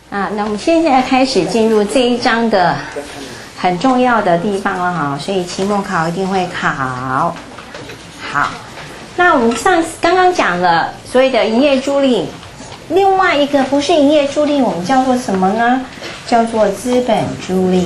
那我们现在开始进入这一章的很重要的地方了哈，所以期末考一定会考。好，那我们刚刚讲了所谓的营业租赁，另外一个不是营业租赁，我们叫做什么呢？叫做资本租赁。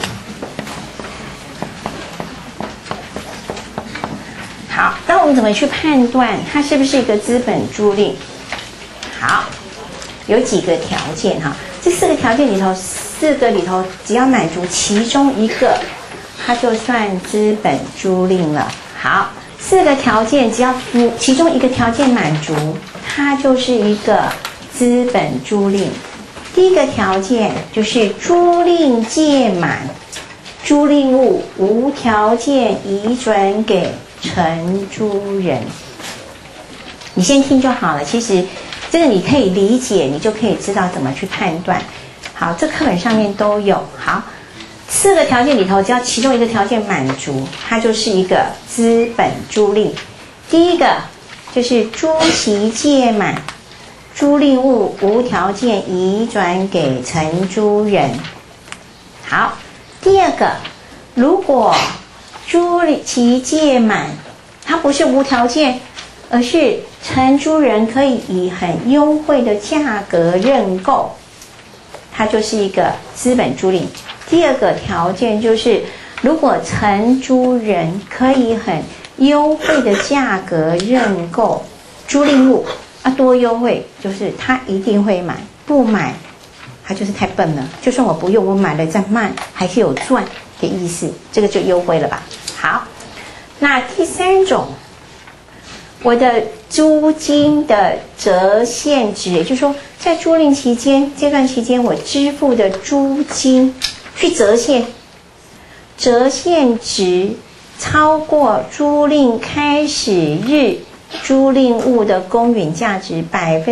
好，那我们怎么去判断它是不是一个资本租赁？好，有几个条件哈。这4个条件里头，4个里头只要满足其中一个，它就算资本租赁了。好，4个条件只要其中一个条件满足，它就是一个资本租赁。第一个条件就是租赁届满，租赁物无条件移转给承租人。你先听就好了，其实这个你可以理解，你就可以知道怎么去判断。好，这课本上面都有。好，4个条件里头，只要其中一个条件满足，它就是一个资本租赁。第一个就是租期届满，租赁物无条件移转给承租人。好，第二个，如果租期届满，它不是无条件，而是承租人可以以很优惠的价格认购，它就是一个资本租赁。第二个条件就是，如果承租人可以很优惠的价格认购租赁物，多优惠就是他一定会买，不买他就是太笨了。就算我不用，我买了再卖，还是有赚的意思，这个就优惠了吧。好，那第3种，我的租金的折现值，也就是说，在租赁期间这段期间，我支付的租金去折现，折现值超过租赁开始日租赁物的公允价值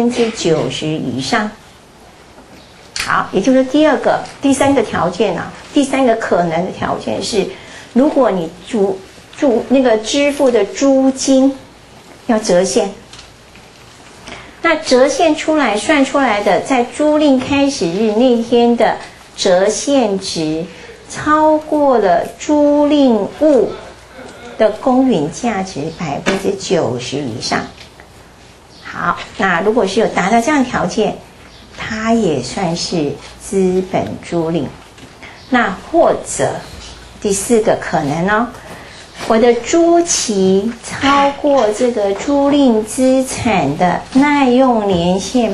90%以上。好，也就是第3个条件啊，第3个可能的条件是，如果你那个支付的租金要折现，那折现出来算出来的，在租赁开始日那天的折现值超过了租赁物的公允价值90%以上。好，那如果是有达到这样的条件，它也算是资本租赁。那或者第4个可能哦，我的租期超过这个租赁资产的耐用年限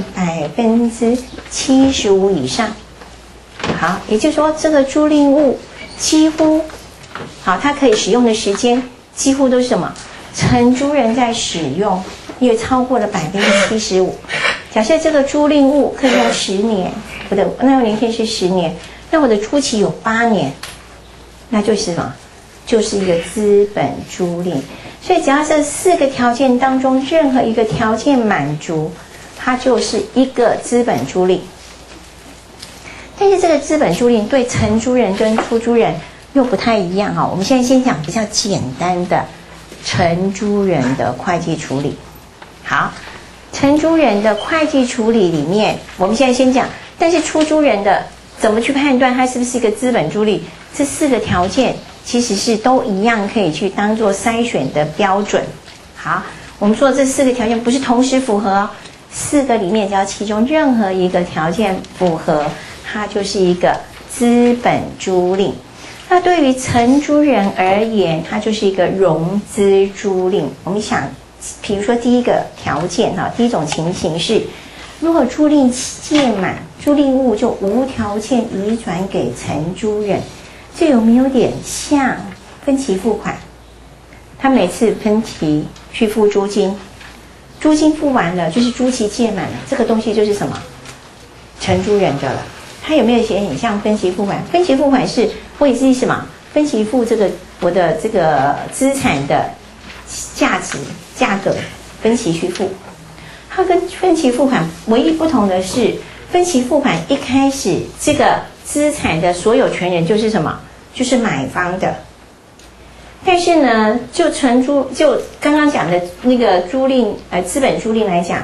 75%以上。好，也就是说这个租赁物几乎好，它可以使用的时间几乎都是什么？承租人在使用，也超过了75%。假设这个租赁物可以用10年，我的耐用年限是10年，那我的租期有8年，那就是什么？就是一个资本租赁。所以只要这4个条件当中任何一个条件满足，它就是一个资本租赁。但是这个资本租赁对承租人跟出租人又不太一样哈。我们现在先讲比较简单的承租人的会计处理。好，承租人的会计处理里面，我们现在先讲，但是出租人的怎么去判断它是不是一个资本租赁？这4个条件其实是都一样，可以去当做筛选的标准。好，我们说这4个条件不是同时符合哦，4个里面只要其中任何一个条件符合，它就是一个资本租赁。那对于承租人而言，它就是一个融资租赁。我们想，比如说第一个条件哈，第一种情形是，如果租赁届满，租赁物就无条件移转给承租人，这有没有点像分期付款？他每次分期去付租金，租金付完了就是租期届满了，这个东西就是什么？承租人的了。它有没有写很像分期付款？分期付款是我也是什么？分期付这个我的这个资产的价格分期去付。它跟分期付款唯一不同的是，分期付款一开始这个资产的所有权人就是什么？就是买方的。但是呢，就刚刚讲的那个租赁资本租赁来讲，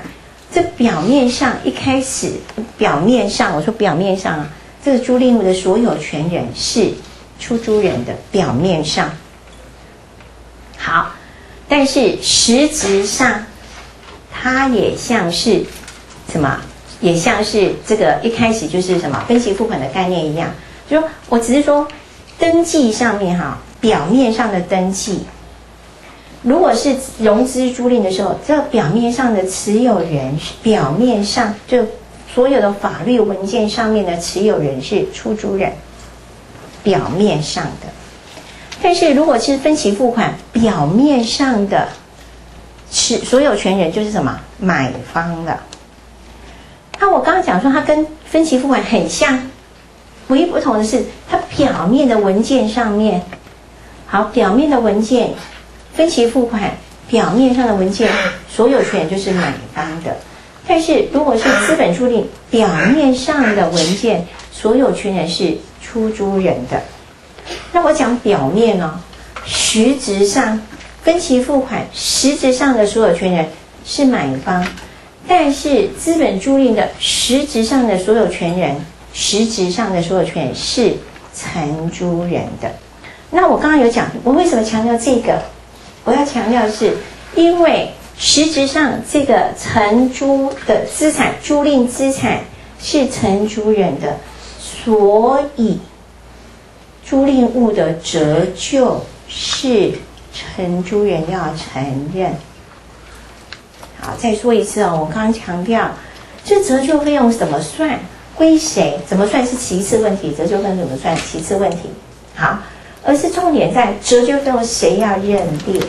这表面上一开始，表面上我说表面上啊，这个租赁物的所有权人是出租人的表面上。好，但是实质上，它也像是什么？也像是这个一开始就是什么分期付款的概念一样，就说我只是说登记上面哈，表面上的登记，如果是融资租赁的时候，这表面上的持有人，表面上就所有的法律文件上面的持有人是出租人，表面上的。但是如果是分期付款，表面上的所有权人就是什么？买方了。那我刚刚讲说它跟分期付款很像，唯一不同的是它表面的文件上面，好，表面的文件分期付款表面上的文件所有权人就是买方的。但是如果是资本租赁，表面上的文件所有权人是出租人的。那我讲表面哦，实质上分期付款实质上的所有权人是买方，但是资本租赁的实质上的所有权人，实质上的所有权人是承租人的。那我刚刚有讲，我为什么强调这个？我要强调的是，因为实质上这个承租的资产，租赁资产是承租人的，所以租赁物的折旧是承租人要承认。好，再说一次哦，我刚刚强调，这折旧费用怎么算，归谁，怎么算是其次问题，折旧费用怎么算其次问题。好，而是重点在折旧费用谁要认列，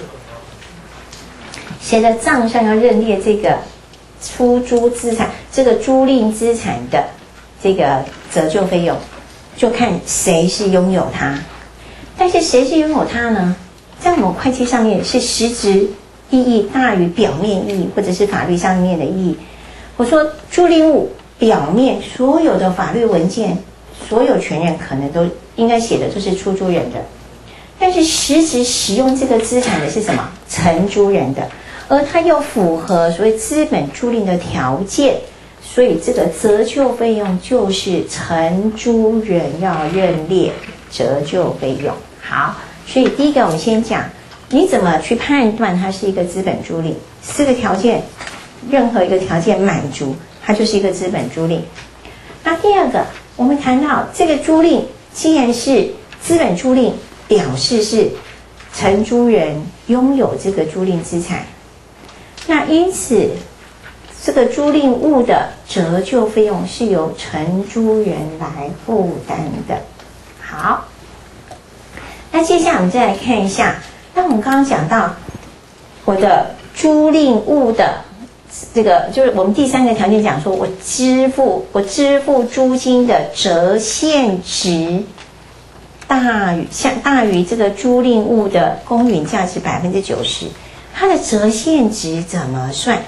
谁的账上要认列这个出租资产，这个租赁资产的这个折旧费用，就看谁是拥有它。但是谁是拥有它呢？在我们会计上面是实质意义大于表面意义，或者是法律上面的意义。我说租赁物表面所有的法律文件，所有权人可能都应该写的就是出租人的，但是实质使用这个资产的是什么？承租人的，而它又符合所谓资本租赁的条件，所以这个折旧费用就是承租人要认列折旧费用。好，所以第一个我们先讲你怎么去判断它是一个资本租赁，4个条件任何一个条件满足，它就是一个资本租赁。那第二个，我们谈到这个租赁既然是资本租赁，表示是承租人拥有这个租赁资产，那因此这个租赁物的折旧费用是由承租人来负担的。好，那接下来我们再来看一下，那我们刚刚讲到我的租赁物的这个，就是我们第3个条件讲说，我支付租金的折现值大于这个租赁物的公允价值90%，它的折现值怎么算？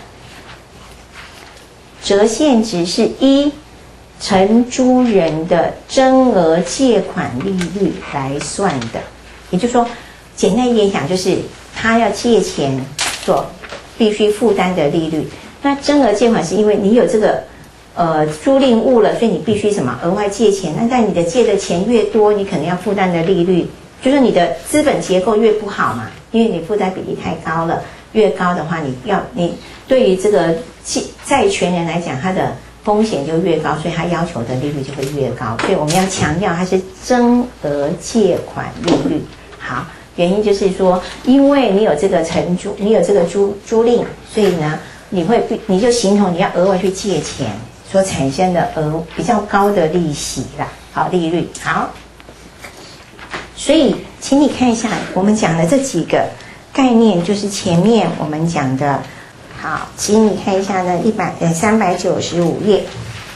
折现值是依承租人的真额借款利率来算的。也就是说，简单一点讲，就是他要借钱所必须负担的利率。那真额借款是因为你有这个租赁物了，所以你必须什么额外借钱。那但你的借的钱越多，你可能要负担的利率，就是你的资本结构越不好嘛，因为你负担比例太高了。越高的话，你对于这个债权人来讲，他的风险就越高，所以他要求的利率就会越高。所以我们要强调它是真额借款利率。好，原因就是说，因为你有这个你有这个租赁，所以呢，你就形同你要额外去借钱所产生的比较高的利息啦，好，利率。好，所以请你看一下我们讲的这几个概念，就是前面我们讲的。好，请你看一下呢，395页。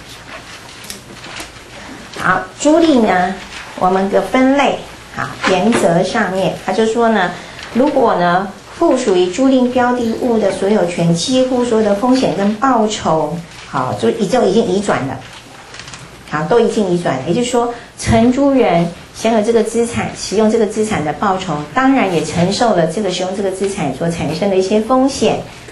好，租赁呢，我们的分类，好，原则上面，他就说呢，如果呢附属于租赁标的物的所有权，几乎所有的风险跟报酬，好，就已经移转了，好，都已经移转了。也就是说，承租人享有这个资产，使用这个资产的报酬，当然也承受了这个使用这个资产所产生的一些风险。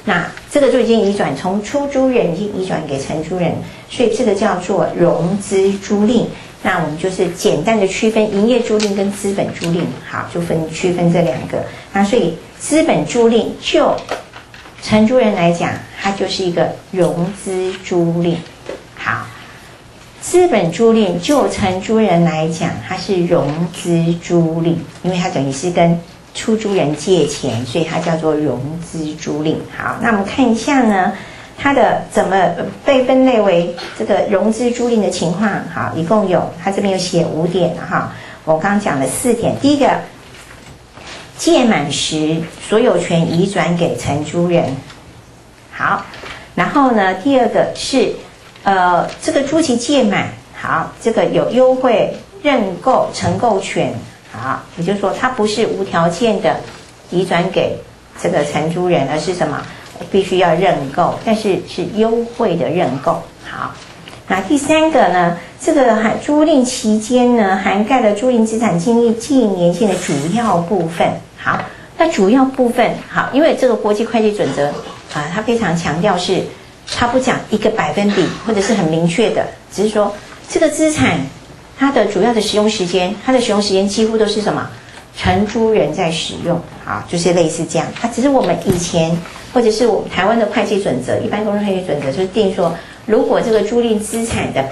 那这个就已经移转，从出租人已经移转给承租人，所以这个叫做融资租赁。那我们就是简单的区分营业租赁跟资本租赁，好，就区分这两个。那所以资本租赁就承租人来讲，它就是一个融资租赁。好，资本租赁就承租人来讲，它是融资租赁，因为它等于是跟出租人借钱，所以它叫做融资租赁。好，那我们看一下呢，它的怎么被分类为这个融资租赁的情况。好，一共有，它这边有写5点哈，我刚刚讲了4点。第一个，届满时所有权移转给承租人。好，然后呢，第二个是这个租期届满，好，这个有优惠认购承购权。好，也就是说它不是无条件的移转给这个承租人，而是什么？必须要认购，但是是优惠的认购。好，那第3个呢？这个租赁期间呢，涵盖了租赁资产净利计年限的主要部分。好，那主要部分好，因为这个国际会计准则啊，它非常强调是，它不讲一个百分比或者是很明确的，只是说这个资产它的主要的使用时间，它的使用时间几乎都是什么？承租人在使用。好，就是类似这样。它只是我们以前或者是我们台湾的会计准则，一般公司会计准则就是定说，如果这个租赁资产的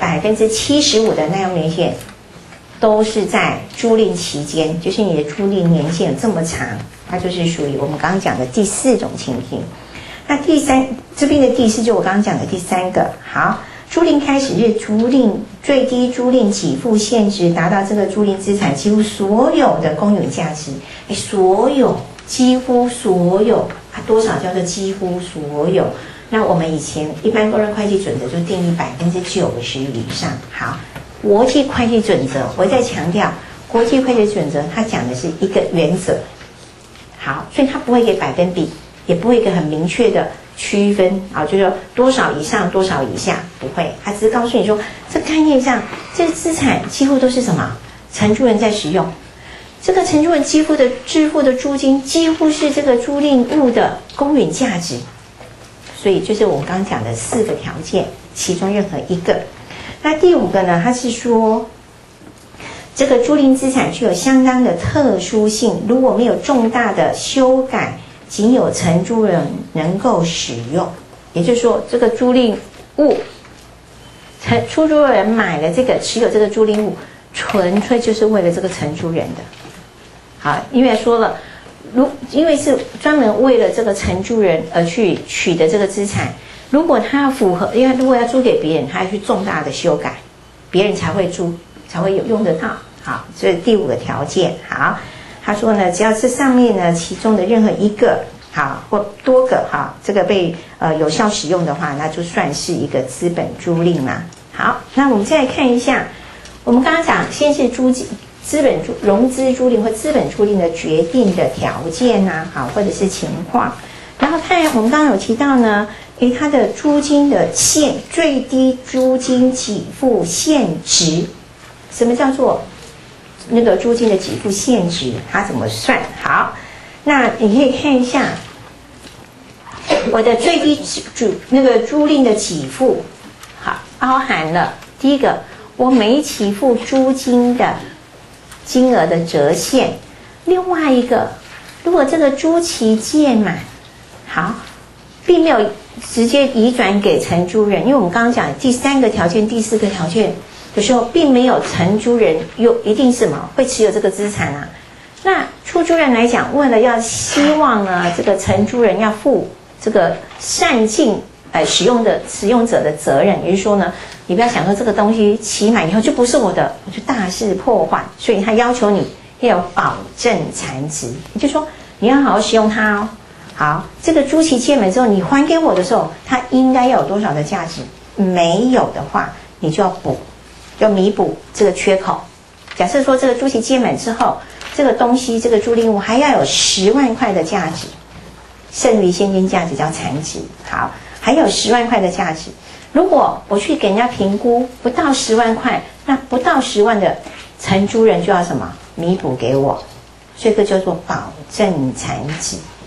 75%的耐用年限都是在租赁期间，就是你的租赁年限有这么长，它就是属于我们刚刚讲的第4种情形。那这边的第4就我刚刚讲的第3个。好，租赁开始日租赁最低租赁给付现值达到这个租赁资产几乎所有的公允价值。所有，几乎所有，它多少叫做几乎所有？那我们以前一般公认会计准则就定义90%以上。好，国际会计准则，我再强调，国际会计准则它讲的是一个原则。好，所以它不会给百分比，也不会给很明确的区分啊，就是说多少以上多少以下，不会，它只是告诉你说，这概念上，这个资产几乎都是什么？承租人在使用，这个承租人支付的租金几乎是这个租赁物的公允价值，所以就是我们刚刚讲的4个条件，其中任何一个。那第5个呢？它是说，这个租赁资产具有相当的特殊性，如果没有重大的修改，仅有承租人能够使用。也就是说，这个租赁物，出租人买了这个，持有这个租赁物，纯粹就是为了这个承租人的。好，因为说了，因为是专门为了这个承租人而去取得这个资产，如果他要符合，因为如果要租给别人，他要去重大的修改，别人才会租，才会有用得到。好，这是第5个条件。好，他说呢，只要是上面呢其中的任何一个，好或多个，好，这个被有效使用的话，那就算是一个资本租赁啦。好，那我们再来看一下，我们刚刚讲，先是融资租赁或资本租赁的决定的条件啊，好，或者是情况。然后我们刚刚有提到呢，它的租金的最低租金给付现值，什么叫做那个租金的给付现值？它怎么算？好，那你可以看一下我的最低那个租赁的给付，好，包含了第一个，我每期付租金的金额的折现；另外一个，如果这个租期届满，好，并没有直接移转给承租人，因为我们刚刚讲第3个条件、第4个条件的时候，并没有承租人一定是什么会持有这个资产啊。那出租人来讲，为了要希望呢，这个承租人要负这个善尽使用者的责任，也就是说呢，你不要想说这个东西期满以后就不是我的，我就大肆破坏，所以他要求你要有保证残值，也就是说你要好好使用它哦。好，这个租期届满之后，你还给我的时候，它应该要有多少的价值？没有的话，你就要弥补这个缺口。假设说这个租期届满之后，这个东西这个租赁物还要有10万块的价值，剩余现金价值叫残值。好，还有10万块的价值。如果我去给人家评估不到10万块，那不到10万的承租人就要什么弥补给我，所以这叫做保证残值。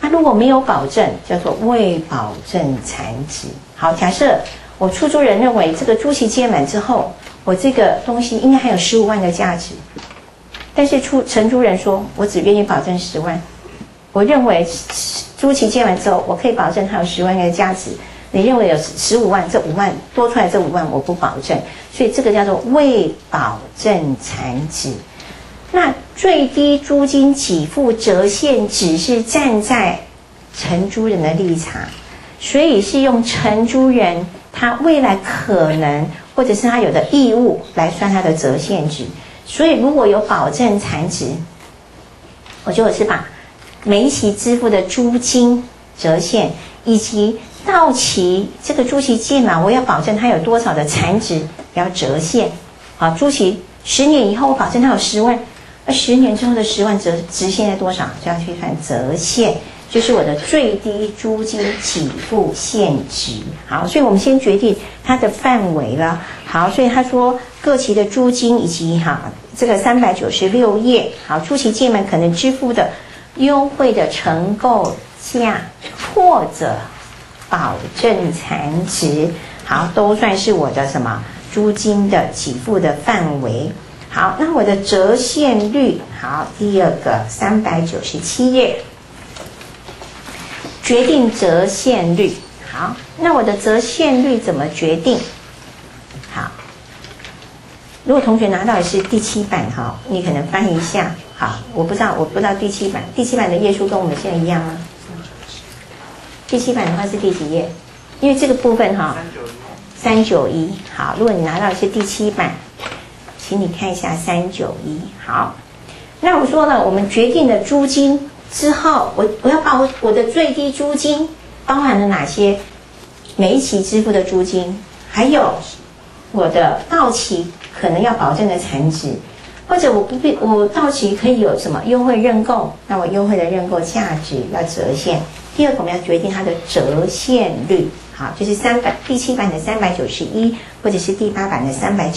它如果没有保证，叫做未保证残值。好，假设我出租人认为这个租期届满之后，我这个东西应该还有15万的价值，但是承租人说我只愿意保证10万，我认为租期届满之后，我可以保证它有10万的价值。你认为有15万，这5万多出来这5万我不保证，所以这个叫做未保证残值。那最低租金给付折现只是站在承租人的立场，所以是用承租人他未来可能或者是他有的义务来算他的折现值。所以如果有保证残值，我就是把每一期支付的租金折现以及到期这个租期届满，我要保证它有多少的残值要折现。好，租期10年以后，我保证它有10万，而10年之后的10万值现在多少，就要去算折现，就是我的最低租金给付现值。好，所以我们先决定它的范围了。好，所以他说各期的租金以及这个396页，好，租期届满可能支付的优惠的承购价或者保证残值，好，都算是我的什么租金的给付的范围。好，那我的折现率，好，第二个397页，决定折现率。好，那我的折现率怎么决定？好，如果同学拿到的是第7版，哈，你可能翻一下。好，我不知道第7版的页数跟我们现在一样吗？第7版的话是第几页？因为这个部分391。好，如果你拿到的是第7版，请你看一下391。好，那我说了，我们决定了租金之后，我要把我的最低租金包含了哪些？每一期支付的租金，还有我的到期可能要保证的残值，或者我到期可以有什么优惠认购，那我优惠的认购价值要折现。第二个我们要决定它的折现率，好，就是第7版的391，或者是第8版的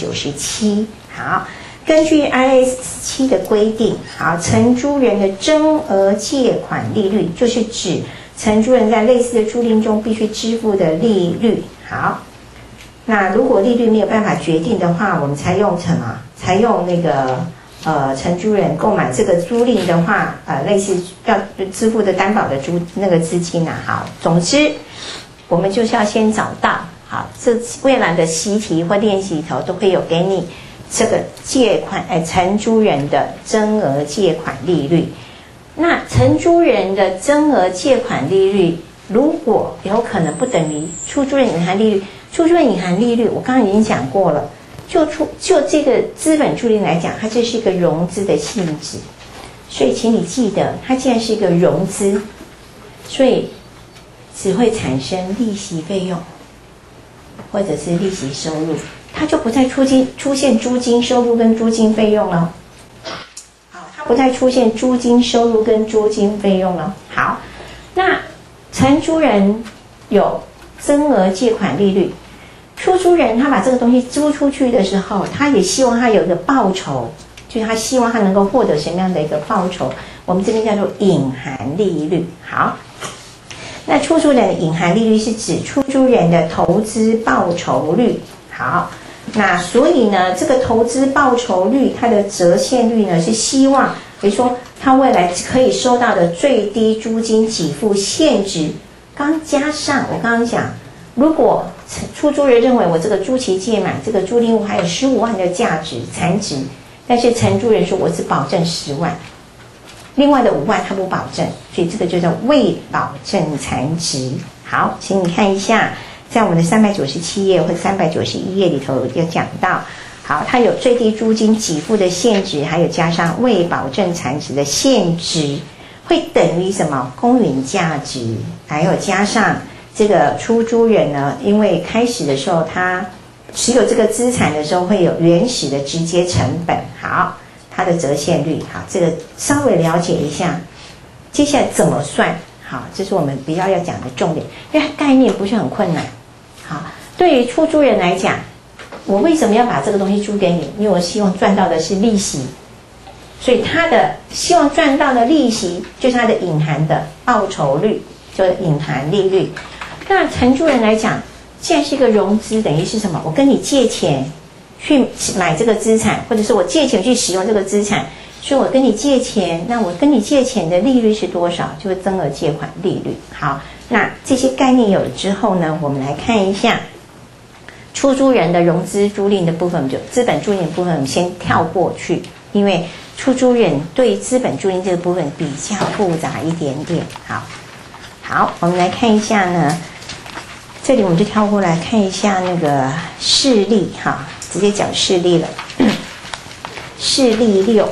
397。好，根据 RS 7的规定，好，承租人的增额借款利率，就是指承租人在类似的租赁中必须支付的利率。好，那如果利率没有办法决定的话，我们采用什么？采用那个承租人购买这个租赁的话，类似要支付的担保的那个资金啊。好，总之我们就是要先找到，好，这未来的习题或练习里头都会有给你这个承租人的增额借款利率。那承租人的增额借款利率，如果有可能不等于出租人隐含利率，出租人隐含利率我刚刚已经讲过了。就这个资本租赁来讲，它这是一个融资的性质，所以请你记得，它既然是一个融资，所以只会产生利息费用或者是利息收入，它就不再出现租金收入跟租金费用了。好，它不再出现租金收入跟租金费用了。好，那承租人有增额借款利率。出租人他把这个东西租出去的时候，他也希望他有一个报酬，就是他希望他能够获得什么样的一个报酬，我们这边叫做隐含利率。好，那出租人的隐含利率是指出租人的投资报酬率。好，那所以呢，这个投资报酬率它的折现率呢，是希望比如说他未来可以收到的最低租金给付现值，刚加上我刚刚讲，如果出租人认为我这个租期届满，这个租赁物还有15万的价值残值，但是承租人说我只保证10万，另外的5万他不保证，所以这个就叫未保证残值。好，请你看一下，在我们的397页或者391页里头有讲到，好，它有最低租金给付的现值，还有加上未保证残值的现值，会等于什么？公允价值，还有加上这个出租人呢，因为开始的时候他持有这个资产的时候会有原始的直接成本，好，它的折现率，好，这个稍微了解一下。接下来怎么算？好，这是我们比较要讲的重点，因为概念不是很困难。好，对于出租人来讲，我为什么要把这个东西租给你？因为我希望赚到的是利息，所以他的希望赚到的利息就是他的隐含的报酬率，就隐含利率。那承租人来讲，既然是一个融资，等于是什么？我跟你借钱去买这个资产，或者是我借钱去使用这个资产，所以我跟你借钱，那我跟你借钱的利率是多少？就是增额借款利率。好，那这些概念有了之后呢，我们来看一下出租人的融资租赁的部分，就资本租赁的部分，我们先跳过去，因为出租人对资本租赁这个部分比较复杂一点点。好，我们来看一下呢。这里我们就跳过来看一下那个事例哈，直接讲事例了。事例6，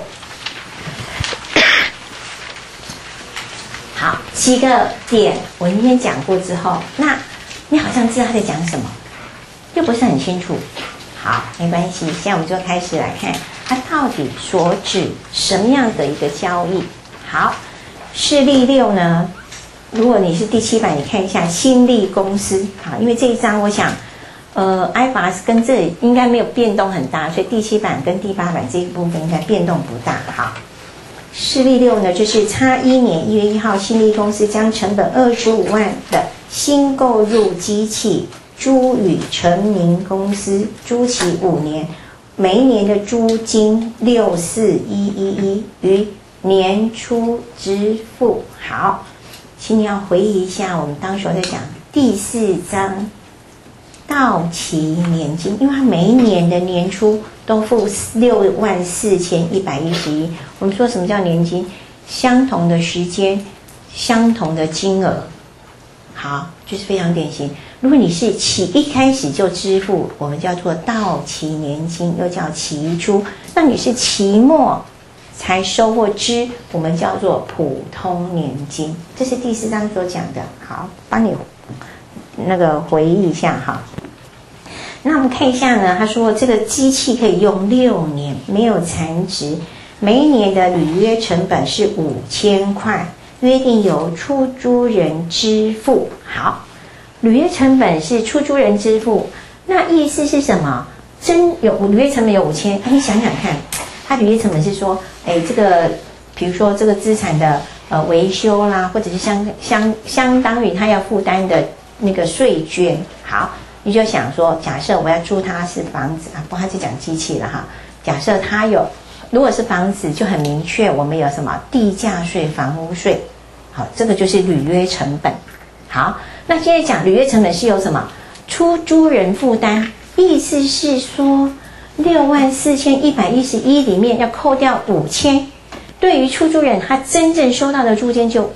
好，几个点我今天讲过之后，那你好像知道他在讲什么，又不是很清楚。好，没关系，现在我们就开始来看它到底所指什么样的一个交易。好，事例6呢？如果你是第7版，你看一下新力公司，好，因为这一章我想，IFRS 跟这里应该没有变动很大，所以第7版跟第8版这一部分应该变动不大。好，事例6呢，就是差1年1月1号，新力公司将成本25万的新购入机器租与成名公司，租期5年，每一年的租金64111于年初支付。好。请你要回忆一下，我们当时在讲第4章到期年金，因为它每一年的年初都付64111。我们说什么叫年金？相同的时间，相同的金额。好，就是非常典型。如果你是一开始就支付，我们叫做到期年金，又叫期初。那你是期末才收或支，我们叫做普通年金，这是第4章所讲的。好，帮你那个回忆一下哈。那我们看一下呢，他说这个机器可以用6年，没有残值，每一年的履约成本是5000块，约定由出租人支付。好，履约成本是出租人支付，那意思是什么？履约成本有5000，你想想看。它履约成本是说，这个比如说这个资产的维修啦，或者是相当于他要负担的那个税捐。好，你就想说，假设我要租它是房子啊，不过他就讲机器了哈。假设它如果是房子就很明确，我们有什么地价税、房屋税。好，这个就是履约成本。好，那接着讲履约成本是由什么？出租人负担，意思是说。64111里面要扣掉5000，对于出租人他真正收到的租金就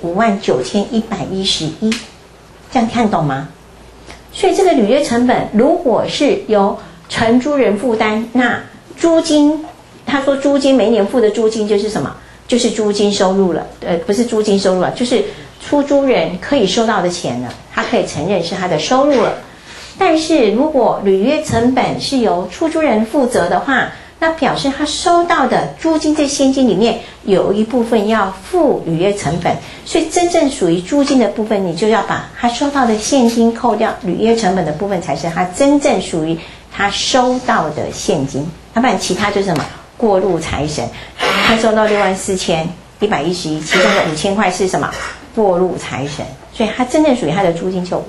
59111，这样看懂吗？所以这个履约成本如果是由承租人负担，那租金，他说租金每年付的租金就是什么？就是租金收入了，不是租金收入了，就是出租人可以收到的钱了，他可以承认是他的收入了。但是如果履约成本是由出租人负责的话，那表示他收到的租金在现金里面有一部分要付履约成本，所以真正属于租金的部分，你就要把他收到的现金扣掉，履约成本的部分才是他真正属于他收到的现金，要不然其他就是什么过路财神，他收到64111，其中的5000块是什么过路财神。所以它真正属于它的租金就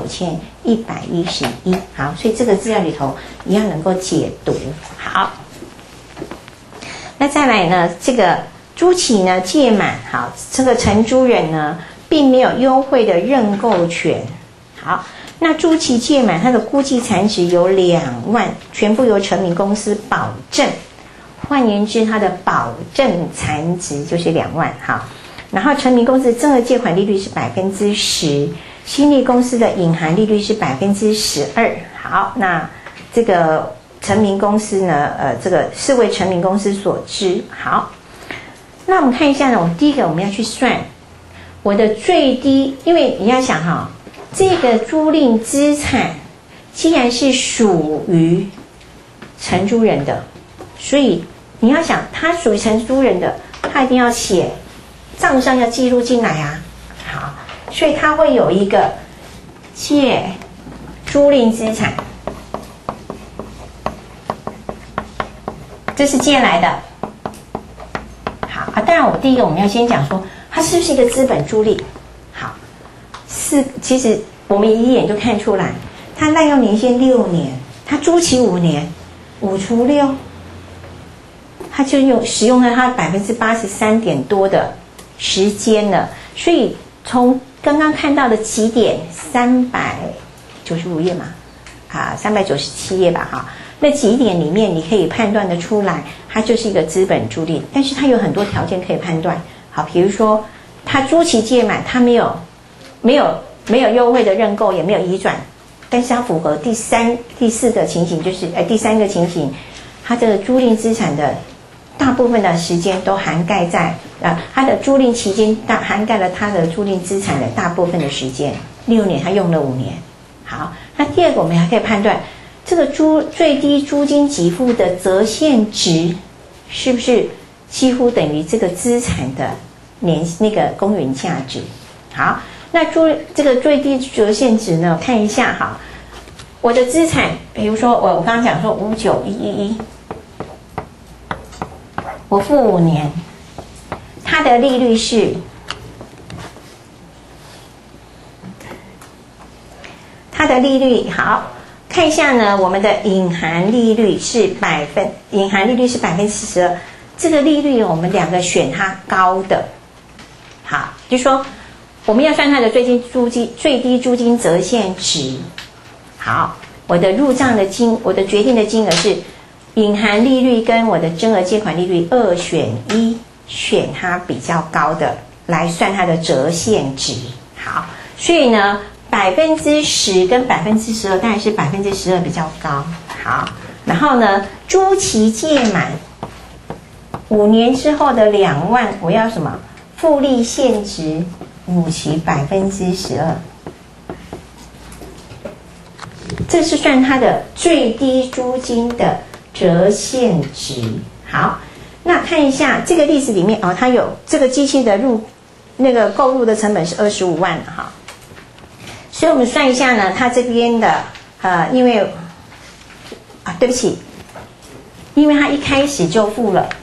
59111。好，所以这个资料里头一样能够解读。好，那再来呢，这个租期呢届满，好，这个承租人呢并没有优惠的认购权。好，那租期届满，它的估计残值有2万，全部由成名公司保证。换言之，它的保证残值就是2万。好。然后成名公司增额借款利率是10%，新力公司的隐含利率是12%。好，那这个成名公司呢，这个是为成名公司所知。好，那我们看一下呢，我们第一个我们要去算我的最低，因为你要想哈，这个租赁资产既然是属于承租人的，所以你要想它属于承租人的，它一定要写。账上要记录进来啊，好，所以它会有一个借租赁资产，这是借来的。好啊，当然第一个我们要先讲说，它是不是一个资本租赁？ 其实我们一眼就看出来，它滥用年限6年，它租期5年，5除6，它就使用了它83%点多的时间了。所以从刚刚看到的起点395页嘛，啊，397页吧，哈，那几点里面你可以判断得出来，它就是一个资本租赁，但是它有很多条件可以判断。好，比如说它租期届满，它没有优惠的认购，也没有移转，但是它符合第四个情形，就是第3个情形，它这个租赁资产的大部分的时间都涵盖在它的租赁期间涵盖了它的租赁资产的大部分的时间，6年，它用了5年。好，那第二个我们还可以判断这个最低租金给付的折现值是不是几乎等于这个资产的那个公允价值。好，那这个最低折现值呢，看一下哈，我的资产，比如说我刚刚讲说59111，我付5年，它的利率是好，看一下呢，我们的隐含利率是12%，这个利率我们2个选它高的。好，就说我们要算它的最低租金折现值。好，我的决定的金额是隐含利率跟我的真额借款利率2选1，选它比较高的来算它的折现值。好，所以呢10%跟12%，当然是12%比较高。好，然后呢，租期届满5年之后的2万，我要什么？复利现值5期12%，这是算它的最低租金的折现值。好，那看一下这个例子里面它有这个机器的购入的成本是25万哈。所以我们算一下呢，它这边的因为对不起，因为它一开始就付了，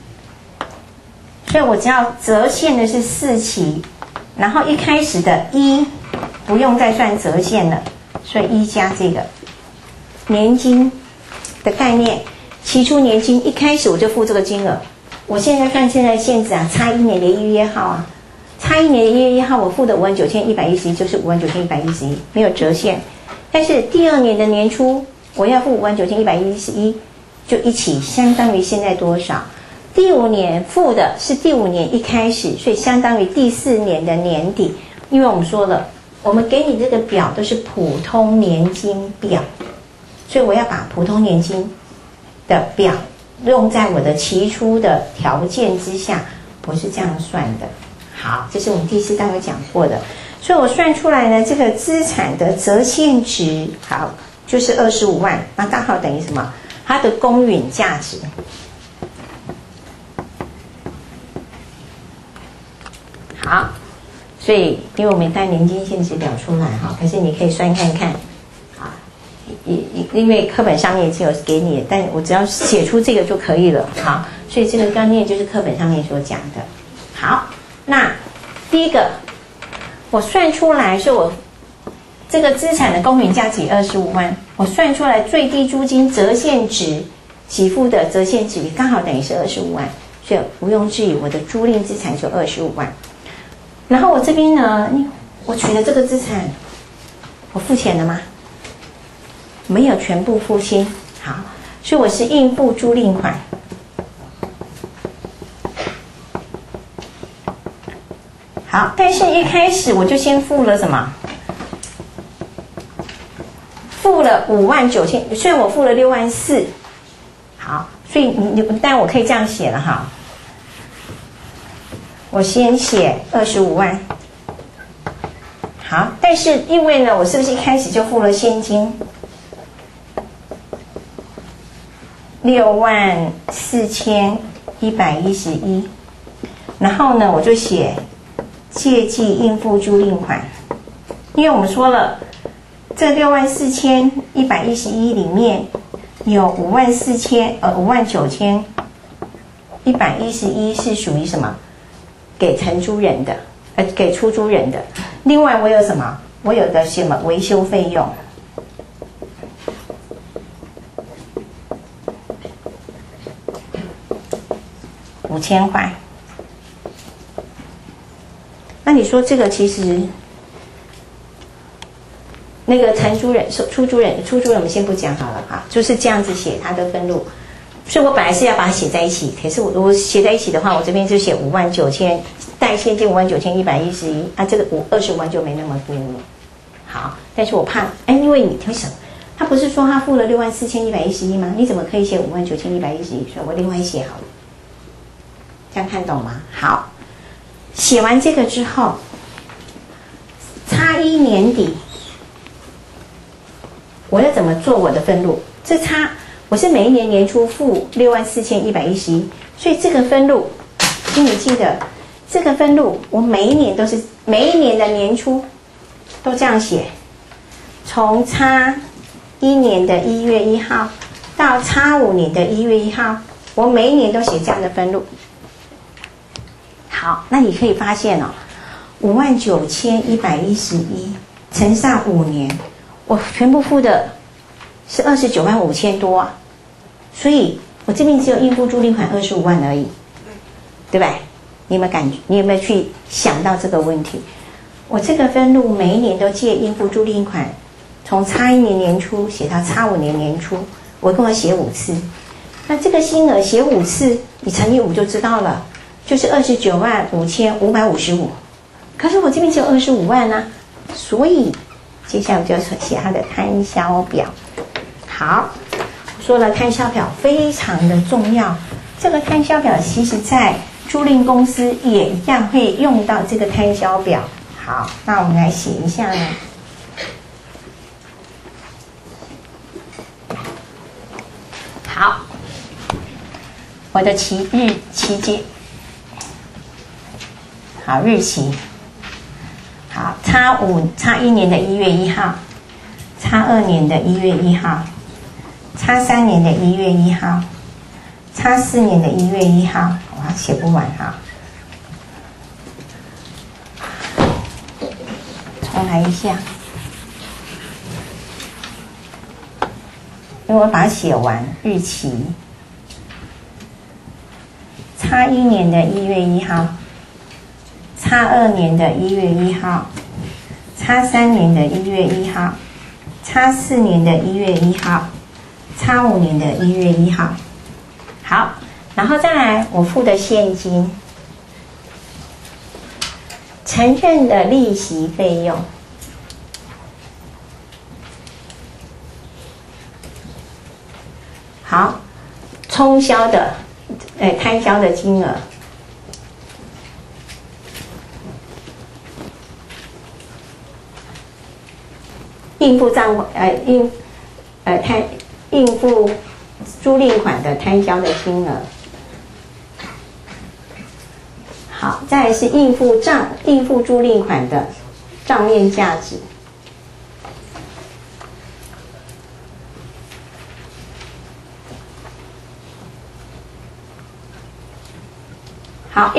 所以我只要折现的是4期，然后一开始的1不用再算折现了，所以1加这个年金的概念，期初年金一开始我就付这个金额，我现在算现在现值差1年的1月1号差1年的1月1号我付的59111就是59111，没有折现。但是第2年的年初我要付59111，就一起相当于现在多少？第5年付的是第5年一开始，所以相当于第4年的年底。因为我们说了，我们给你这个表都是普通年金表，所以我要把普通年金的表用在我的期初的条件之下，我是这样算的。好，这是我们第4章有讲过的，所以我算出来呢，这个资产的折现值，好，就是25万，那刚好等于什么？它的公允价值。好，所以因为我没带年金现值表出来哈，可是你可以算看看，啊，因为课本上面已经有给你，但我只要写出这个就可以了。好，所以这个概念就是课本上面所讲的。好。那第一个，我算出来是我这个资产的公允价值25万，我算出来最低租金折现值给付的折现值刚好等于是25万，所以毋庸置疑，我的租赁资产就25万。然后我这边呢，我取的这个资产，我付钱了吗？没有全部付清，好，所以我是应付租赁款。好，但是一开始我就先付了什么？付了59000，虽然我付了64000，好，所以但我可以这样写了哈。我先写25万，好，但是因为呢，我是不是一开始就付了现金64111，然后呢，我就写借记应付租赁款，因为我们说了，这64111里面有59111是属于什么？给承租人的，给出租人的。 另外我有什么？我有个什么维修费用？5000块。那你说这个其实，那个承租人、出租人我们先不讲好了哈，就是这样子写他的分录。所以我本来是要把它写在一起，可是我写在一起的话，我这边就写59000，带现金59111啊，这个25万就没那么多了。好，但是我怕，因为你听什么？他不是说他付了64111吗？你怎么可以写59111？所以我另外写好了，这样看懂吗？好，写完这个之后，X1年底，我要怎么做我的分录？我是每一年年初付64111，所以这个分录，请你记得，这个分录我每一年的年初都这样写，从X1年的1月1号到X5年的1月1号，我每一年都写这样的分录。好，那你可以发现哦，59111乘上5年，我全部付的是29万5千多啊，所以我这边只有应付租赁款25万而已，对不对？你有没有感觉？你有没有去想到这个问题？我这个分录每一年都借应付租赁款，从X1年年初写到X5年年初，我跟我写5次，那这个金额写5次，你乘以5就知道了，就是29万5555。可是我这边只有25万啊，所以接下来我就写它的摊销表。好，我说了摊销表非常的重要，这个摊销表其实在租赁公司也一样会用到这个摊销表。好，那我们来写一下呢。好，我的期间，好，日期，好，X1年的1月1号，X2年的1月1号，X3年的1月1号，X4年的1月1号，哇，写不完哈，重来一下，因为我把它写完日期。X1年的1月1号，X2年的1月1号，X3年的1月1号，X4年的1月1号，X5年的1月1号。好，然后再来我付的现金，承认的利息费用，好，冲销的摊销的金额，应付租赁款的摊销的金额。好，再来是应付租赁款的账面价值。好，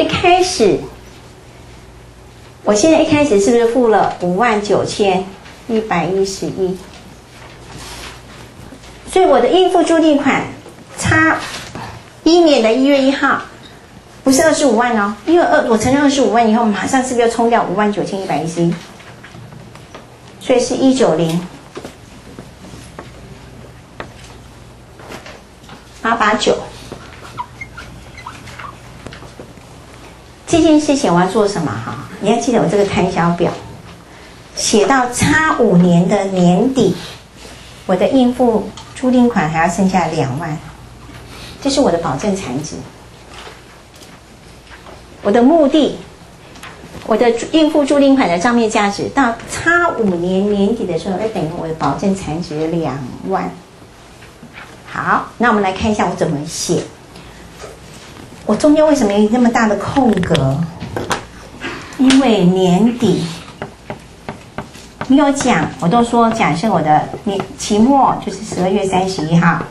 我现在一开始是不是付了59111？所以我的应付租赁款X1年的1月1号不是25万哦，因为我承认25万以后，马上是不是要冲掉59111？所以是190，889。这件事情我要做什么哈？你要记得我这个摊销表，写到X5年的年底，我的应付租赁款还要剩下2万，这是我的保证残值。我的目的，我的应付租赁款的账面价值到X5年年底的时候，要等于我的保证残值2万。好，那我们来看一下我怎么写。我中间为什么有那么大的空格？因为年底你有讲，我都说假设我的期末就是12月31号。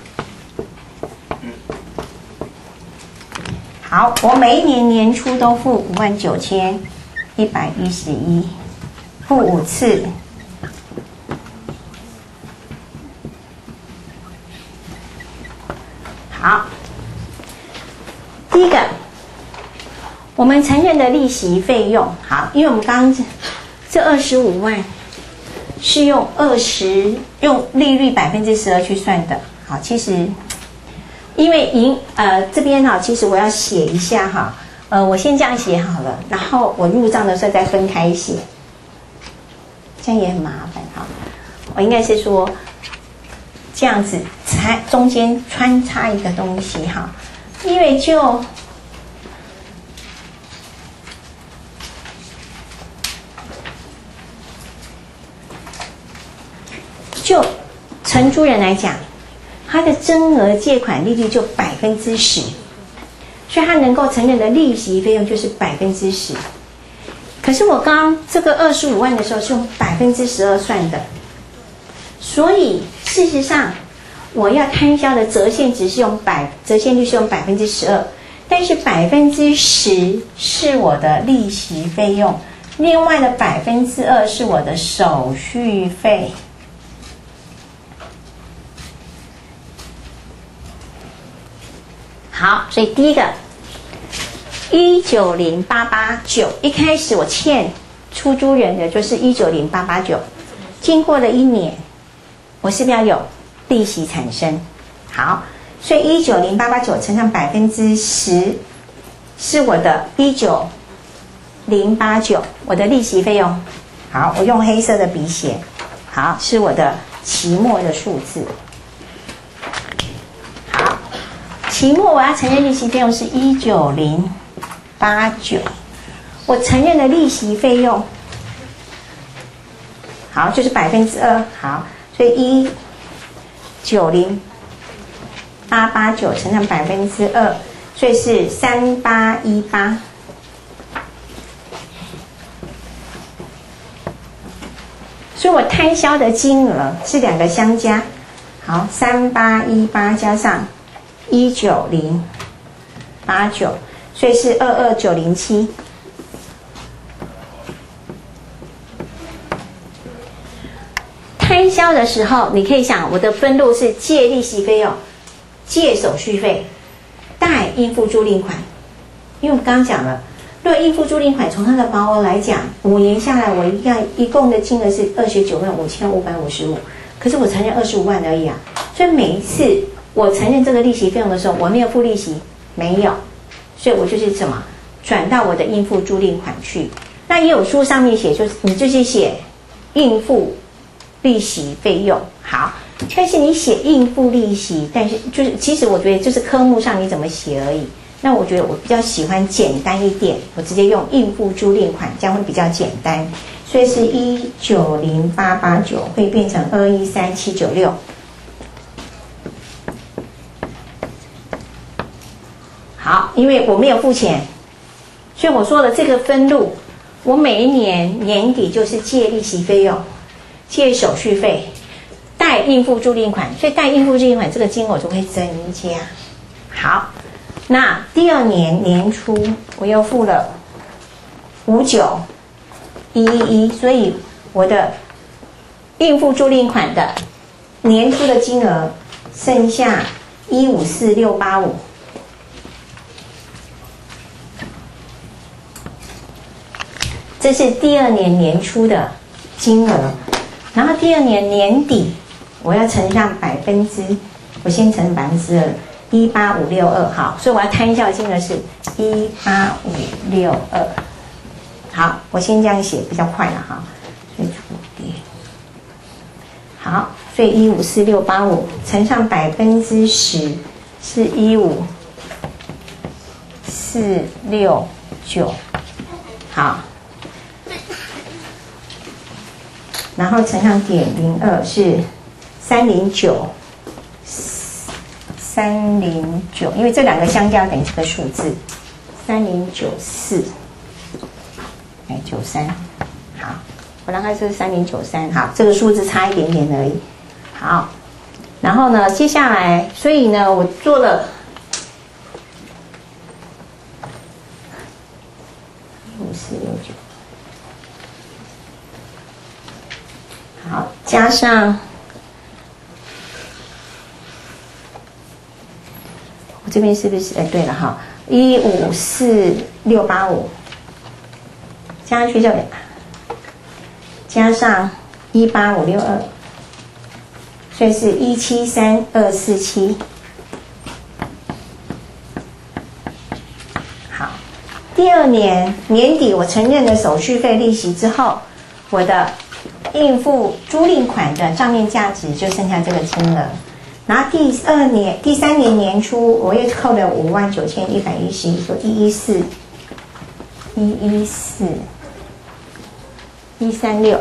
好，我每一年年初都付59111。 付5次。好，第一个，我们承认的利息费用，好，因为我们刚刚这25万是用利率12%去算的，好，其实因为这边哈，其实我要写一下哈，我先这样写好了，然后我入账的时候再分开写，这样也很麻烦哈，我应该是说。这样子才中间穿插一个东西哈，因为就承租人来讲，他的增额借款利率就10%，所以他能够承认的利息费用就是10%。可是我刚刚这个25万的时候是用12%算的。所以事实上，我要摊销的折现率是用12%，但是10%是我的利息费用，另外的2%是我的手续费。好，所以第一个190,889，一开始我欠出租人的就是190,889，经过了1年。我是不是要有利息产生？好，所以190,889乘上10%是我的190,889，我的利息费用。好，我用黑色的笔写。好，是我的期末的数字。好，期末我要承认利息费用是190,889，我承认的利息费用，好，就是2%。好。所以190,889乘上2%，所以是3818。所以我摊销的金额是2个相加，好，3818加上190,889，所以是22907。摊销的时候，你可以想，我的分录是借利息费用、借手续费、贷应付租赁款。因为我刚刚讲了，如果应付租赁款从它的毛额来讲，5年下来，我一共的金额是29,5555，可是我承认25万而已啊。所以每一次我承认这个利息费用的时候，我没有付利息，没有，所以我就是什么转到我的应付租赁款去。那也有书上面写，就是你就是写应付利息费用。好，但是你写应付利息，但是就是其实我觉得就是科目上你怎么写而已。那我觉得我比较喜欢简单一点，我直接用应付租赁款，这样会比较简单。所以是190,889会变成213,796。好，因为我没有付钱，所以我说了这个分录，我每一年年底就是借利息费用。借手续费，贷应付租赁款，所以贷应付租赁款这个金额就会增加。好，那第2年年初我又付了59,111，所以我的应付租赁款的年初的金额剩下154,685。这是第2年年初的金额。然后第2年年底，我要乘上我先乘2%，18562，好，所以我要摊销的金额是18562。好，我先这样写比较快了哈，所以除叠。好，所以154,685乘上10%是15469，好。然后乘上0.02是309，因为这2个相加等于这个数字3094，93，好，我让它是3093，好，这个数字差一点点而已，好，然后呢，接下来，所以呢，我做了5469。 加上我这边是不是？哎，对了哈，154685加上去就加上18562，所以是173247。好，第二年年底我承认了手续费利息之后，我的应付租赁款的账面价值就剩下这个金额。然后第三年年初，我又扣了59111，说136。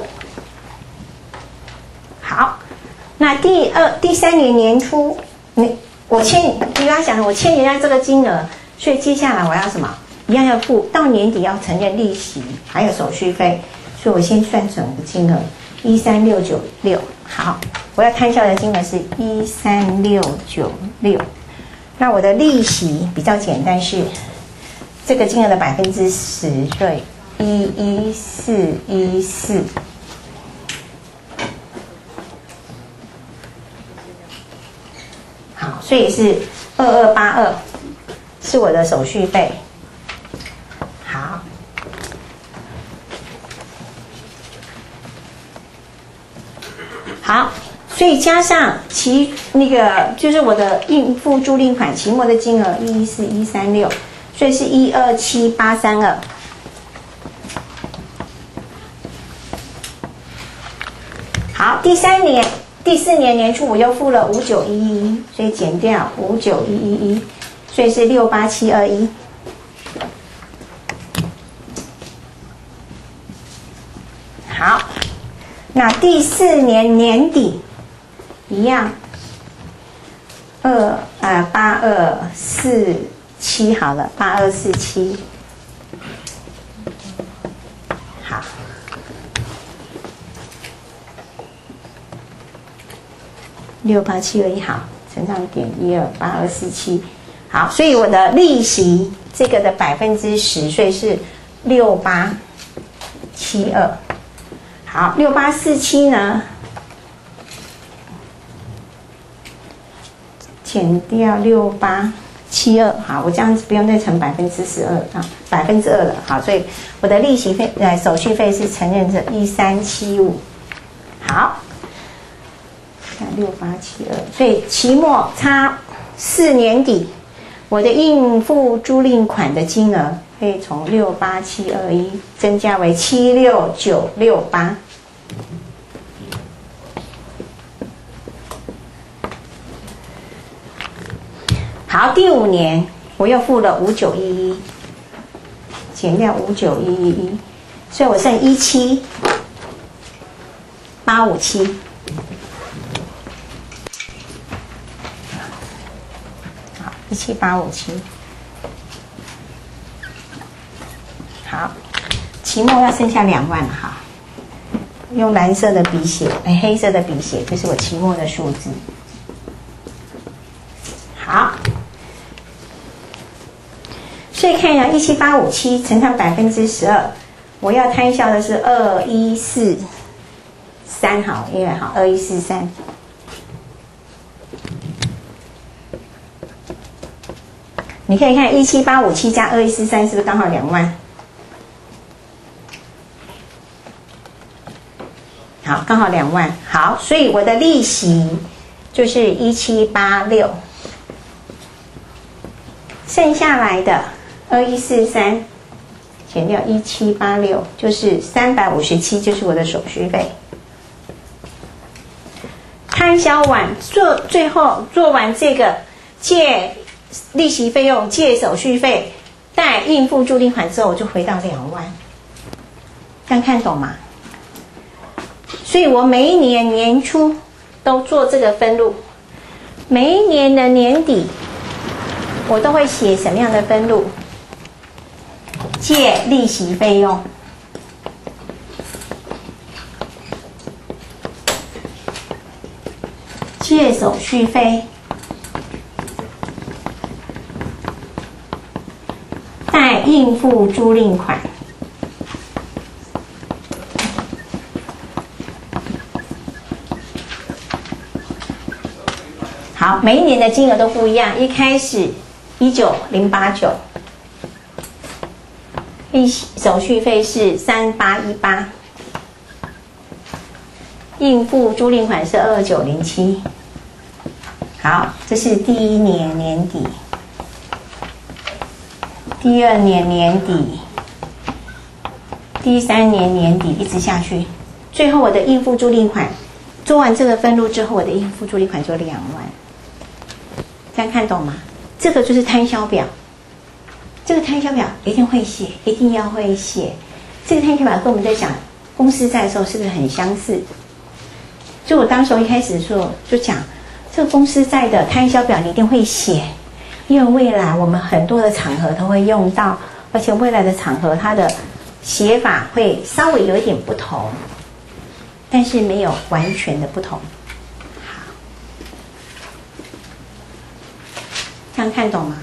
好，那第三年年初，你刚刚讲的，我欠人家这个金额，所以接下来我要什么？一样要付，到年底要承认利息，还有手续费，所以我先算整个金额13696。好，我要摊销的金额是13696。那我的利息比较简单，是这个金额的10%，所以11414。好，所以是2282，是我的手续费。好。好，所以加上那个就是我的应付租赁款期末的金额11436，所以是127832。好，第四年年初我又付了59111，所以减掉59111，所以是68721。好。那第4年年底一样8247好了，8247。好，68721好，乘上点1288247。好，所以我的利息这个的10%，所以是6872。好，6847呢，减掉6872。好，我这样子不用再乘12%啊，2%了。好，所以我的利息费手续费是承认这1375。好，看6872，所以期末差4年底，我的应付租赁款的金额可以从68721增加为76968。好，第5年我又付了5911，减掉59111，所以我剩17857。好，17857。好，期末要剩下2万了哈。用蓝色的笔写，黑色的笔写，这是我期末的数字。好，所以看一下17857乘上12%，我要摊销的是2143，好，因为好2143。你可以看17857加2143是不是刚好2万？好，刚好2万。好，所以我的利息就是1786，剩下来的2143减掉1786，就是357，就是我的手续费。摊销完最后做完这个借利息费用、借手续费、贷应付租赁款之后，我就回到2万。这样看懂吗？所以我每一年年初都做这个分录，每一年的年底我都会写什么样的分录？借利息费用、借手续费、贷应付租赁款。 好，每一年的金额都不一样。一开始19089，手续费是3818，应付租赁款是2907。好，这是第一年年底，第二年年底，第三年年底，一直下去，最后我的应付租赁款做完这个分录之后，我的应付租赁款就2万。这样看懂吗？这个就是摊销表。这个摊销表一定会写，一定要会写。这个摊销表跟我们在讲公司债的时候是不是很相似？所以我当时候一开始的时候就讲，这个公司债的摊销表你一定会写，因为未来我们很多的场合都会用到，而且未来的场合它的写法会稍微有一点不同，但是没有完全的不同。这样看懂吗？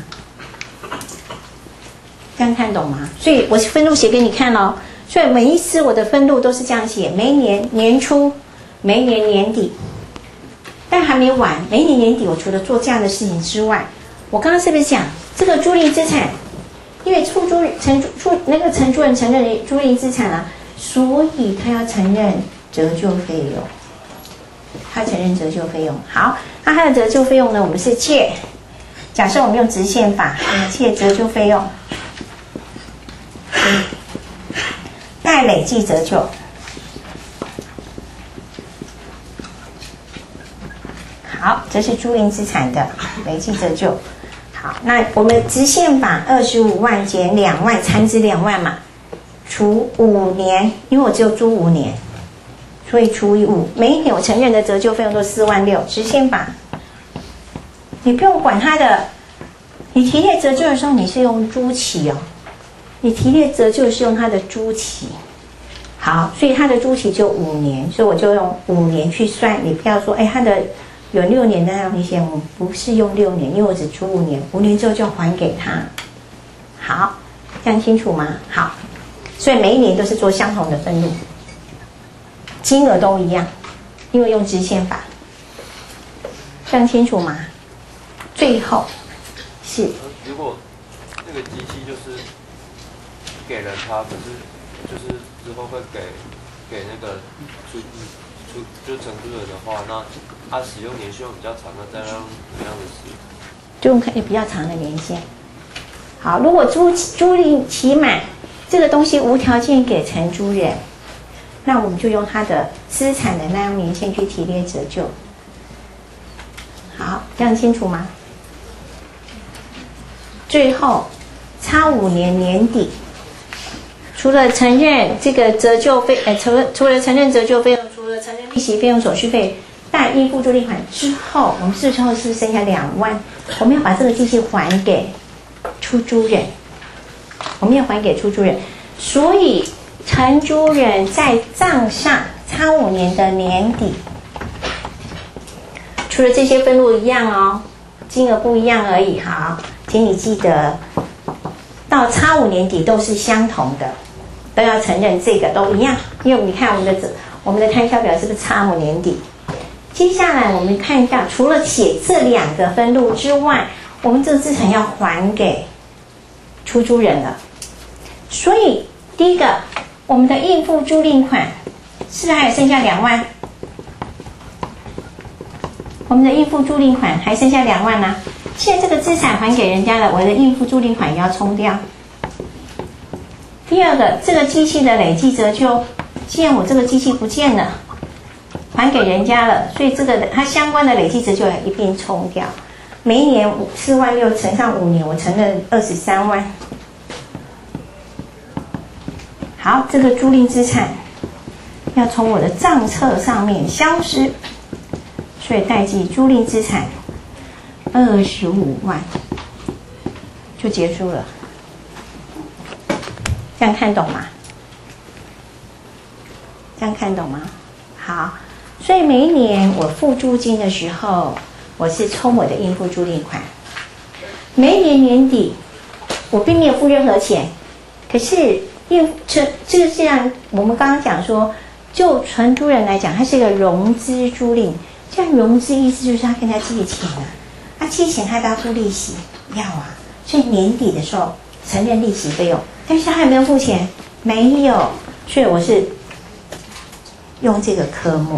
这样看懂吗？所以我分录写给你看哦。所以每一次我的分录都是这样写：每一年年初，每一年年底。但还没完，每一年年底我除了做这样的事情之外，我刚刚是不是讲这个租赁资产？因为承租人承认租赁资产啊，所以他要承认折旧费用。他承认折旧费用。好，那他的折旧费用呢？我们是借。假设我们用直线法，借折旧费用，带累计折旧。好，这是租赁资产的累计折旧。好，那我们直线法25万减2万，残值2万嘛，除5年，因为我只有租5年，所以除以5，每一年我承认的折旧费用都4万6。直线法。你不用管它的，你提列折旧的时候你是用租期哦，你提列折旧是用它的租期。好，所以它的租期就5年，所以我就用5年去算。你不要说，它的有6年的那明显，我不是用6年，因为我只租5年，5年之后就还给他。好，这样清楚吗？好，所以每一年都是做相同的分录，金额都一样，因为用直线法。这样清楚吗？最后是， 如果那个机器就是给了他，可是就是之后会给那个就承租人的话，那他使用年限比较长，那再让怎么样的使用？ 就用可以比较长的年限。好，如果租赁期满，这个东西无条件给承租人，那我们就用他的资产的那样年限去提列折旧。好，这样清楚吗？最后，差5年年底，除了承认这个折旧费，除了承认折旧费用，除了承认利息费用、手续费、带应付租赁款之后，我们最后是剩下2万，我们要把这个机器还给出租人，我们要还给出租人，所以承租人在账上差5年的年底，除了这些分录一样哦，金额不一样而已。好，请你记得，到差5年底都是相同的，都要承认这个都一样。因为你看我们的摊销表是不是差5年底？接下来我们看一下，除了写这2个分录之外，我们这个资产要还给出租人了。所以第一个，我们的应付租赁款是不是还有剩下2万？我们的应付租赁款还剩下2万呢、现在这个资产还给人家了，我的应付租赁款也要冲掉。第二个，这个机器的累计折旧，既然我这个机器不见了，还给人家了，所以这个它相关的累计折旧也一并冲掉。每一年4万6乘上5年，我承认23万。好，这个租赁资产要从我的账册上面消失，所以代记租赁资产25万就结束了。这样看懂吗？这样看懂吗？好，所以每一年我付租金的时候，我是冲我的应付租赁款。每一年年底，我并没有付任何钱，可是就是这样。我们刚刚讲说，就承租人来讲，它是一个融资租赁， 这样融资意思就是他跟他借钱啊，借钱他要不要付利息？要啊，所以年底的时候承认利息费用，但是他有没有付钱？没有，所以我是用这个科目，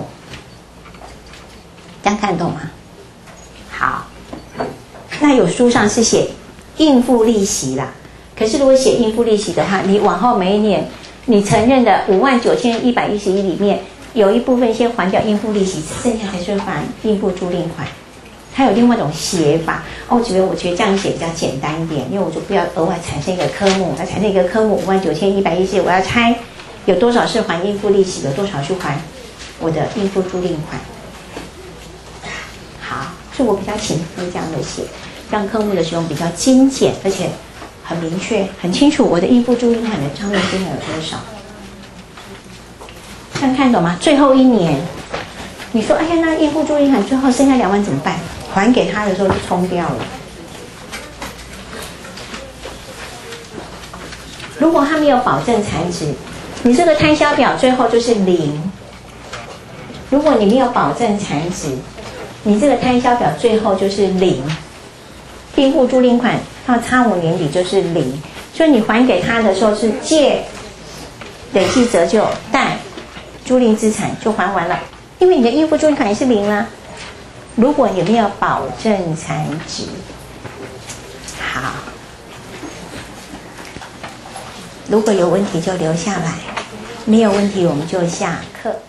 这样看懂吗？好，那有书上是写应付利息啦，可是如果写应付利息的话，你往后每一年你承认的59111里面有一部分先还掉应付利息，剩下才是还应付租赁款。它有另外一种写法我觉得这样写比较简单一点，因为我就不要额外产生一个科目，要产生一个科目59111，我要猜有多少是还应付利息，有多少是还我的应付租赁款。好，所以我比较倾向这样的写，让科目的使用比较精简，而且很明确、很清楚我的应付租赁款的账面金额有多少。这样看懂吗？最后一年，你说，哎呀，那应付租赁款最后剩下2万怎么办？还给他的时候就冲掉了。如果他没有保证残值，你这个摊销表最后就是0。如果你没有保证残值，你这个摊销表最后就是0。应付租赁款到85年底就是0，所以你还给他的时候是借累计折旧，但租赁资产就还完了，因为你的应付租赁款也是0啦。如果你没有保证残值，好，如果有问题就留下来，没有问题我们就下课。